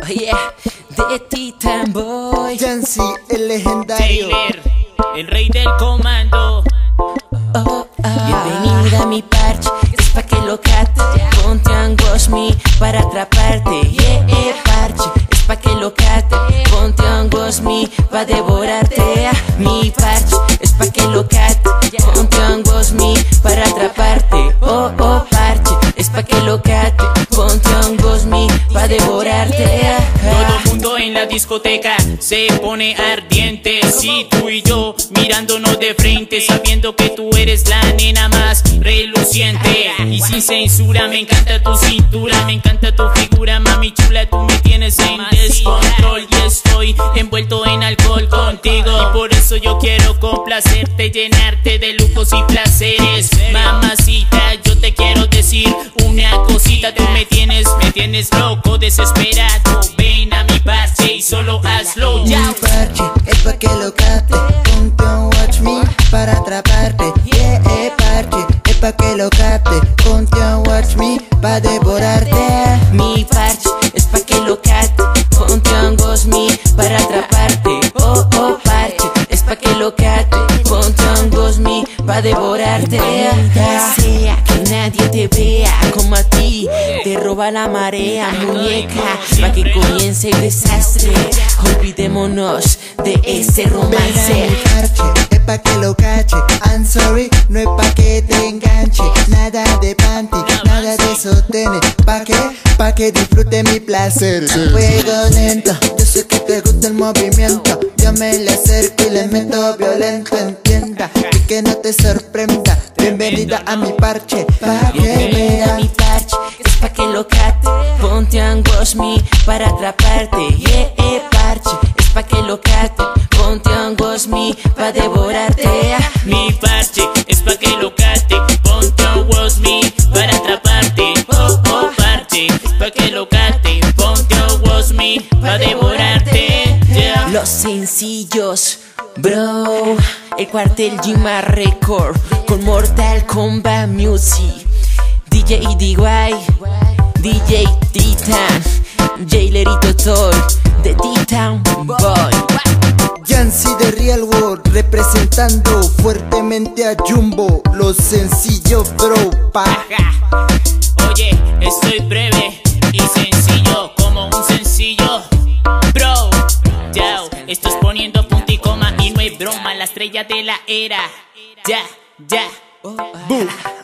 Oye, de Titan Boy. Jancy, el legendario. Taylor, el rey del comando. Bienvenida a mi parche, es pa' que lo cate. Ponte un Wash Me para atraparte. Yeah, parche, es pa' que lo cate. Ponte un Wash Me pa' devorarte. Mi parche, es pa' que lo cate. Ponte un Wash Me para atraparte. Oh, parche, es pa' que lo cate. Ponte un Wash Me pa' devorarte. Todo mundo en la discoteca se pone ardiente. Si tú y yo mirándonos de frente, sabiendo que tú eres la nena más reluciente. Y sin censura, me encanta tu cintura, me encanta tu figura, mami chula. Tú me tienes en descontrol y estoy envuelto en alcohol contigo. Y por eso yo quiero complacerte, llenarte de lujos y placeres. Mamacita, yo te quiero decir una cosita. Tú me tienes loco, desesperado. Ven a mi parche y solo hazlo ya. Mi parche es pa' que lo cate. Ponte un Watch Me para atraparte. Yeah, parche es pa' que lo cate. Ponte un Watch Me pa' devorarte. Mi parche es pa' que lo cate. Ponte un Wash Me para atraparte. Oh, parche es pa' que lo cate. Ponte un Wash Me pa' devorarte. Sea que nadie te vea como a ti te roba la marea, muñeca, pa' que comience el desastre. Olvidémonos de ese romance. Mi parche es pa' que lo cache. I'm sorry, no es pa' que te enganche. Nada de panty, nada de sostenes. Pa' que disfrute mi placer. Juego lento, yo sé que te gusta el movimiento. Yo me le acerco y le meto violento. Entienda y que no te sorprenda. Bienvenida a mi parche, pa' que Bienvenida a mi parche, es pa' que lo cate. Ponte un Wash Me para atraparte. Yeah, parche, es pa' que lo cate. Ponte un Wash Me pa' devorarte. Mi parche es pa' que lo cate. Ponte un Wash Me para atraparte. Oh, parche es pa' que lo cate. Ponte un Wash Me pa' devorarte. Yeah. Los sencillos, bro. El cuartel Gima Record con Mortal Kombat Music. DJ DY, DJ Titan, Jailerito Toy, The Titan Boy. Jancy de Real World representando fuertemente a Jumbo. Los sencillos, bro, pa. Oye, estoy breve y sencillo como un sencillo, bro. Yao, estás poniendo punto y coma y no es broma. La estrella de la era. Ya. Boom.